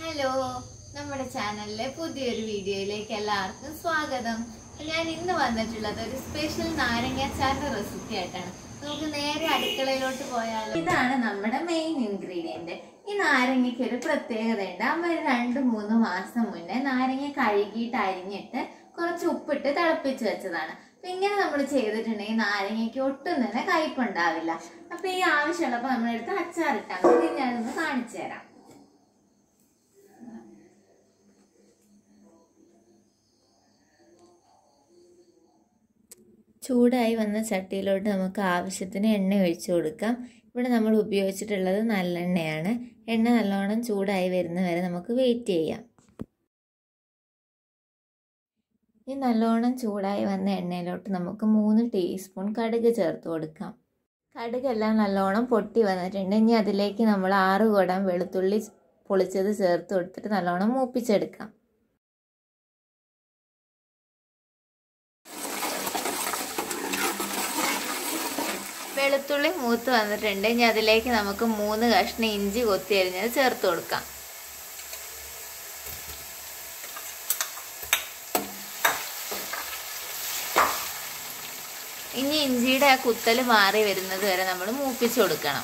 Hello, നമ്മുടെ ചാനലിലെ പുതിയൊരു വീഡിയോയിലേക്ക് എല്ലാവർക്കും സ്വാഗതം. ഞാൻ ഇന്ന് വന്നിട്ടുള്ളത് ഒരു സ്പെഷ്യൽ നാരങ്ങാച്ചാറിന്റെ റെസിപ്പി ആയിട്ടാണ്. നമുക്ക് നേരെ അടുക്കളയിലോട്ട് പോയാലോ. ഇതാണ് നമ്മുടെ മെയിൻ ഇൻഗ്രീഡിയന്റ്. ഈ നാരങ്ങയ്ക്ക് ഒരു പ്രത്യേകതയുണ്ട്. അമ്മ 2-3 മാസം മുന്നേ നാരങ്ങ കഴുകിയിട്ട് അരിഞ്ഞിട്ട് കുറച്ച് ഉപ്പിട്ട് തിളപ്പിച്ച് വെച്ചതാണ്. അപ്പൊ ഇങ്ങനെ നമ്മൾ ചെയ്തിട്ടുണ്ടെങ്കിൽ നാരങ്ങയ്ക്ക് ഒട്ടും തന്നെ കയ്പുണ്ടാവില്ല. അപ്പൊ ഈ ആവശ്യമുള്ളപ്പോൾ നമ്മളെടുത്ത് അച്ചാറിട്ടാൽ മതി. ഞാനൊന്ന് കാണിച്ചു തരാം. ചൂടായി വന്ന ചട്ടിയിലോട്ട് നമുക്ക് ആവശ്യത്തിന് എണ്ണ ഒഴിച്ചു കൊടുക്കാം. ഇവിടെ നമ്മൾ ഉപയോഗിച്ചിട്ടുള്ളത് നല്ലെണ്ണയാണ്. എണ്ണ നല്ലോണം ചൂടായി വരുന്നവരെ നമുക്ക് വെയിറ്റ് ചെയ്യാം. ഈ നല്ലോണം ചൂടായി വന്ന എണ്ണയിലോട്ട് നമുക്ക് 3 ടീസ്പൂൺ കടുക് ചേർത്ത് കൊടുക്കാം. കടുകെല്ലാം നല്ലോണം പൊട്ടി വന്നിട്ടുണ്ട്. ഇനി അതിലേക്ക് നമ്മൾ 6 കുടം വെളുത്തുള്ളി പൊളിച്ചത് ചേർത്ത് കൊടുത്തിട്ട് നല്ലോണം മൂപ്പിച്ചെടുക്കാം. വെളുത്തുള്ളി മൂത്ത് വന്നിട്ടുണ്ട്. ഇനി അതിലേക്ക് നമുക്ക് 3 കഷ്ണം ഇഞ്ചി കൊത്തി അരിഞ്ഞത് ചേർത്ത് കൊടുക്കാം. ഇനി ഇഞ്ചിയുടെ ആ കുത്തൽ മാറി വരുന്നത് വരെ നമ്മൾ മൂപ്പിച്ചു കൊടുക്കണം.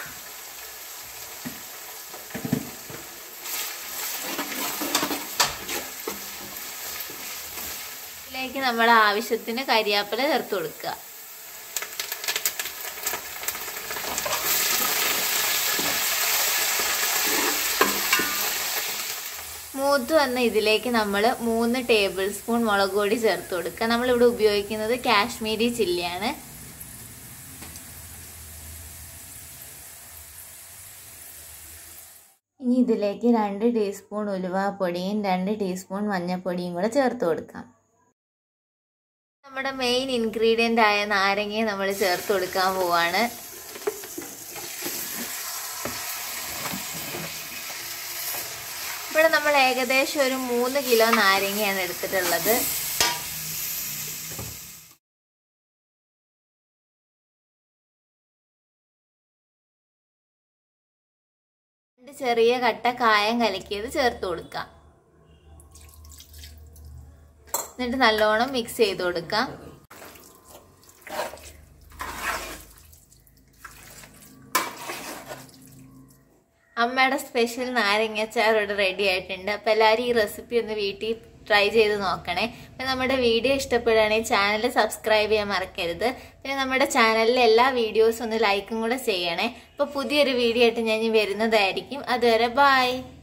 ഇതിലേക്ക് നമ്മൾ ആവശ്യത്തിന് കരിയാപ്പില ചേർത്ത് കൊടുക്കുക. മൂത്ത് വന്ന ഇതിലേക്ക് നമ്മൾ 3 ടേബിൾ സ്പൂൺ മുളക് പൊടി ചേർത്ത് കൊടുക്കുക. നമ്മളിവിടെ ഉപയോഗിക്കുന്നത് കാശ്മീരി ചില്ലിയാണ്. ഇനി ഇതിലേക്ക് 2 ടീസ്പൂൺ ഉലുവാപ്പൊടിയും 2 ടീസ്പൂൺ മഞ്ഞൾപ്പൊടിയും കൂടെ ചേർത്ത് കൊടുക്കാം. നമ്മുടെ മെയിൻ ഇൻഗ്രീഡിയൻ്റ് ആയ നാരങ്ങയെ നമ്മൾ ചേർത്ത് കൊടുക്കാൻ പോവാണ്. ഇവിടെ നമ്മൾ ഏകദേശം ഒരു 3 കിലോ നാരങ്ങയാണ് എടുത്തിട്ടുള്ളത്. ചെറിയ കട്ട കായം കലക്കിയത് ചേർത്ത് കൊടുക്കാം. എന്നിട്ട് നല്ലോണം മിക്സ് ചെയ്ത് കൊടുക്കാം. അമ്മയുടെ സ്പെഷ്യൽ നാരങ്ങാച്ചാർ ഇവിടെ റെഡി ആയിട്ടുണ്ട്. അപ്പോൾ എല്ലാവരും ഈ റെസിപ്പി ഒന്ന് വീട്ടിൽ ട്രൈ ചെയ്ത് നോക്കണേ. പിന്നെ നമ്മുടെ വീഡിയോ ഇഷ്ടപ്പെടുകയാണെങ്കിൽ ചാനൽ സബ്സ്ക്രൈബ് ചെയ്യാൻ മറക്കരുത്. പിന്നെ നമ്മുടെ ചാനലിലെ എല്ലാ വീഡിയോസും ഒന്ന് ലൈക്കും കൂടെ ചെയ്യണേ. അപ്പോൾ പുതിയൊരു വീഡിയോ ആയിട്ട് ഞാൻ വരുന്നതായിരിക്കും. അതുവരെ ബൈ.